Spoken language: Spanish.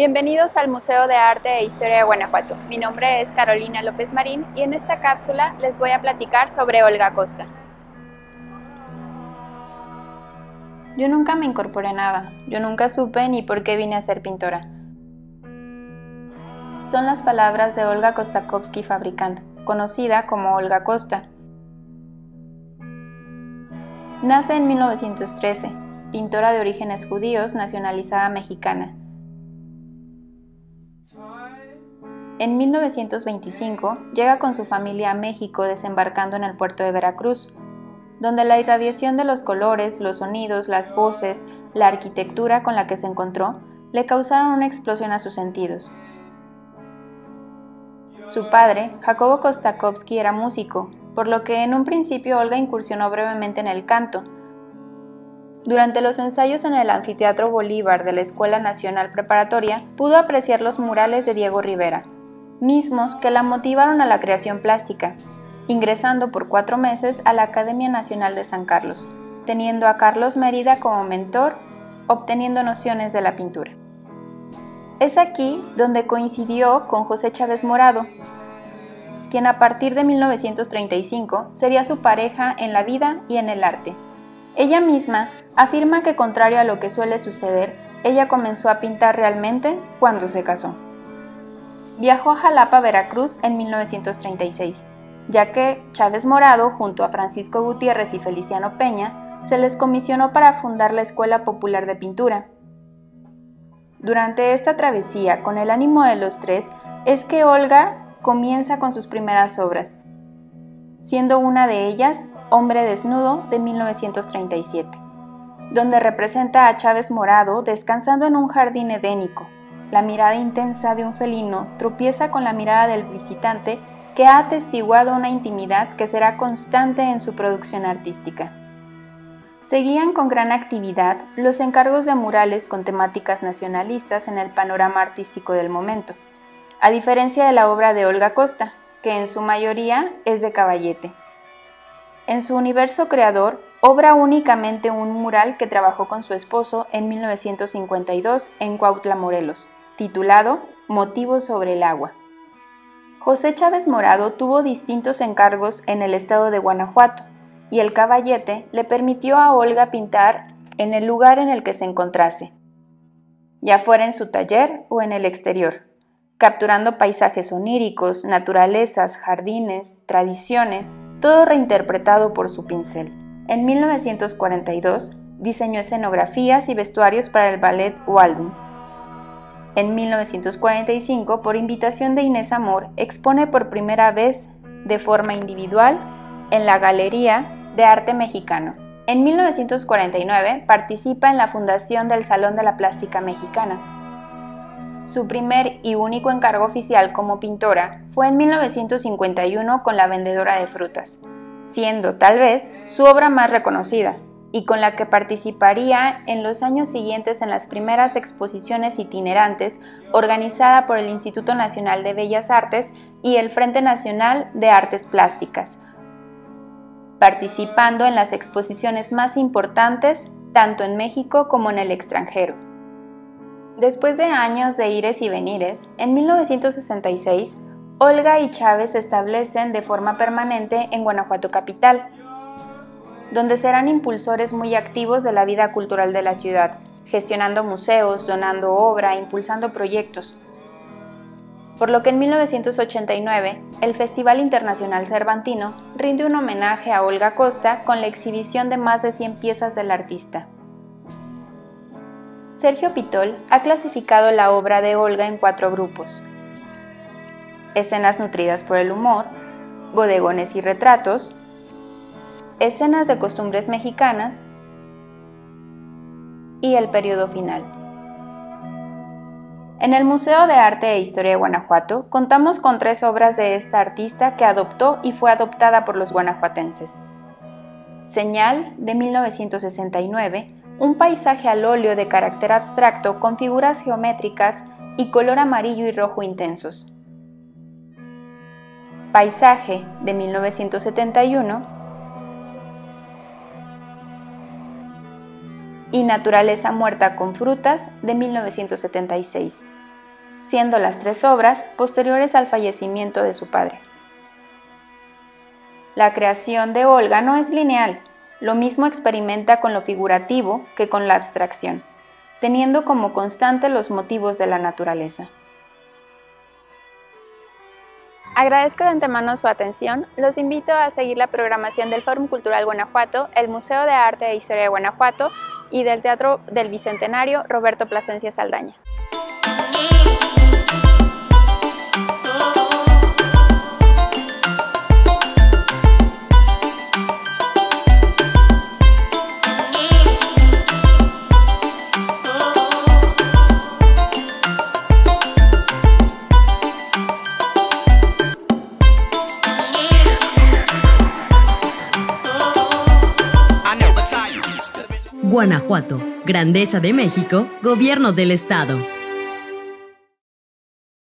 Bienvenidos al Museo de Arte e Historia de Guanajuato. Mi nombre es Carolina López Marín y en esta cápsula les voy a platicar sobre Olga Costa. Yo nunca me incorporé a nada, yo nunca supe ni por qué vine a ser pintora. Son las palabras de Olga Kostakowski Fabricant, conocida como Olga Costa. Nace en 1913, pintora de orígenes judíos nacionalizada mexicana. En 1925 llega con su familia a México desembarcando en el puerto de Veracruz, donde la irradiación de los colores, los sonidos, las voces, la arquitectura con la que se encontró le causaron una explosión a sus sentidos. Su padre, Jacobo Kostakowski, era músico, por lo que en un principio Olga incursionó brevemente en el canto. Durante los ensayos en el Anfiteatro Bolívar de la Escuela Nacional Preparatoria, pudo apreciar los murales de Diego Rivera, mismos que la motivaron a la creación plástica, ingresando por 4 meses a la Academia Nacional de San Carlos, teniendo a Carlos Mérida como mentor, obteniendo nociones de la pintura. Es aquí donde coincidió con José Chávez Morado, quien a partir de 1935 sería su pareja en la vida y en el arte. Ella misma afirma que, contrario a lo que suele suceder, ella comenzó a pintar realmente cuando se casó. Viajó a Jalapa, Veracruz en 1936, ya que Chávez Morado, junto a Francisco Gutiérrez y Feliciano Peña, se les comisionó para fundar la Escuela Popular de Pintura. Durante esta travesía, con el ánimo de los tres, es que Olga comienza con sus primeras obras, siendo una de ellas Hombre Desnudo de 1937, donde representa a Chávez Morado descansando en un jardín edénico. La mirada intensa de un felino tropieza con la mirada del visitante que ha atestiguado una intimidad que será constante en su producción artística. Seguían con gran actividad los encargos de murales con temáticas nacionalistas en el panorama artístico del momento, a diferencia de la obra de Olga Costa, que en su mayoría es de caballete. En su universo creador, obra únicamente un mural que trabajó con su esposo en 1952 en Cuautla, Morelos, titulado Motivos sobre el agua. José Chávez Morado tuvo distintos encargos en el estado de Guanajuato, y el caballete le permitió a Olga pintar en el lugar en el que se encontrase, ya fuera en su taller o en el exterior, capturando paisajes oníricos, naturalezas, jardines, tradiciones, todo reinterpretado por su pincel. En 1942 diseñó escenografías y vestuarios para el ballet Waldum. En 1945, por invitación de Inés Amor, expone por primera vez de forma individual en la Galería de Arte Mexicano. En 1949 participa en la fundación del Salón de la Plástica Mexicana. Su primer y único encargo oficial como pintora fue en 1951 con La vendedora de frutas, siendo tal vez su obra más reconocida, y con la que participaría en los años siguientes en las primeras exposiciones itinerantes organizada por el Instituto Nacional de Bellas Artes y el Frente Nacional de Artes Plásticas, participando en las exposiciones más importantes tanto en México como en el extranjero. Después de años de ires y venires, en 1966, Olga y Chávez se establecen de forma permanente en Guanajuato capital, donde serán impulsores muy activos de la vida cultural de la ciudad, gestionando museos, donando obra, impulsando proyectos. Por lo que en 1989, el Festival Internacional Cervantino rinde un homenaje a Olga Costa con la exhibición de más de 100 piezas del artista. Sergio Pitol ha clasificado la obra de Olga en 4 grupos: escenas nutridas por el humor, bodegones y retratos, escenas de costumbres mexicanas y el periodo final. En el Museo de Arte e Historia de Guanajuato contamos con 3 obras de esta artista que adoptó y fue adoptada por los guanajuatenses. Señal, de 1969, un paisaje al óleo de carácter abstracto con figuras geométricas y color amarillo y rojo intensos. Paisaje, de 1971, y Naturaleza muerta con frutas, de 1976. siendo las 3 obras posteriores al fallecimiento de su padre. La creación de Olga no es lineal, lo mismo experimenta con lo figurativo que con la abstracción, teniendo como constante los motivos de la naturaleza. Agradezco de antemano su atención. Los invito a seguir la programación del Fórum Cultural Guanajuato, el Museo de Arte e Historia de Guanajuato y del Teatro del Bicentenario Roberto Plasencia Saldaña. Guanajuato, Grandeza de México, Gobierno del Estado.